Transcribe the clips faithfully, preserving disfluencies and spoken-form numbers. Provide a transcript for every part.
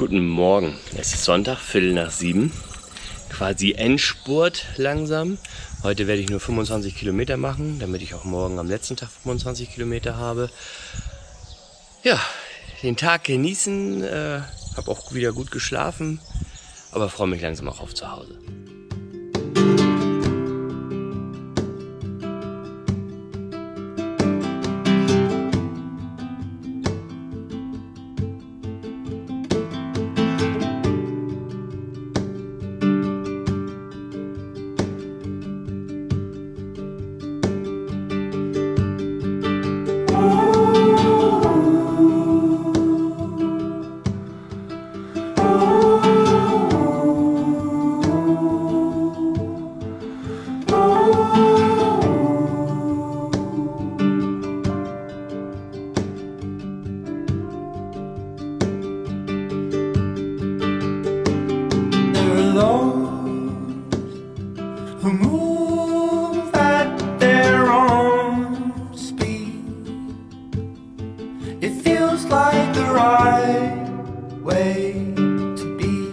Guten Morgen. Es ist Sonntag, Viertel nach sieben. Quasi Endspurt langsam. Heute werde ich nur fünfundzwanzig Kilometer machen, damit ich auch morgen am letzten Tag fünfundzwanzig Kilometer habe. Ja, den Tag genießen. Äh, habe auch wieder gut geschlafen, aber freue mich langsam auch auf zu Hause. Who move at their own speed. It feels like the right way to be.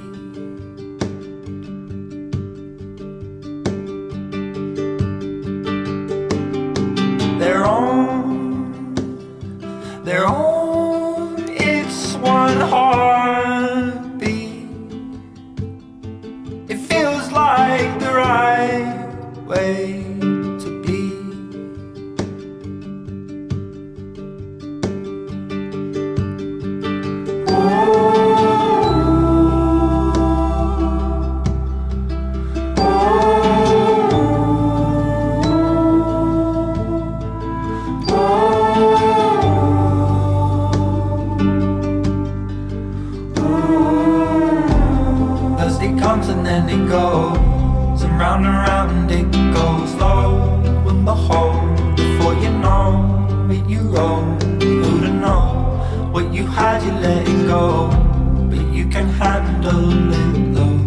Their own, their own, it's one heartbeat. It feels like the right way to be. First it comes and then it goes, and round and round it goes, lo and behold, before you know it you roll. Who'd have known what you had, you let it go, but you can handle it though.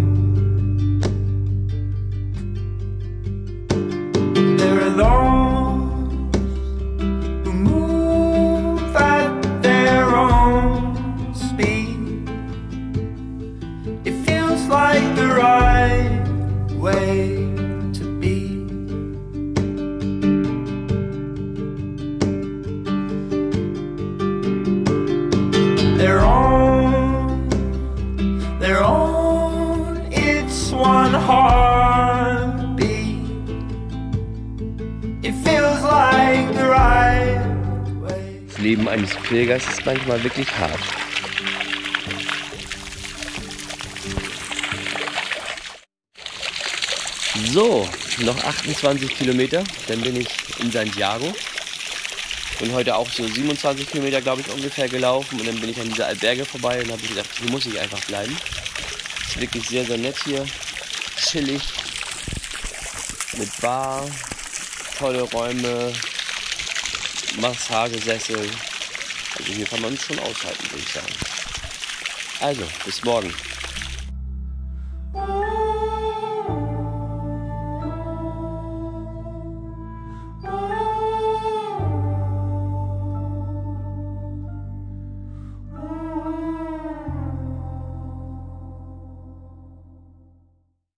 There are those who move at their own speed. It feels like the right way to be. Their own, their own, it's one heartbeat. It feels like the right way. Das Leben eines Pilgers ist manchmal wirklich hart. So, noch achtundzwanzig Kilometer, dann bin ich in Santiago. Bin heute auch so siebenundzwanzig Kilometer, glaube ich, ungefähr gelaufen und dann bin ich an dieser Alberge vorbei und habe gedacht, hier muss ich einfach bleiben. Ist wirklich sehr, sehr nett hier, chillig, mit Bar, tolle Räume, Massagesessel. Also hier kann man es schon aushalten, würde ich sagen. Also, bis morgen.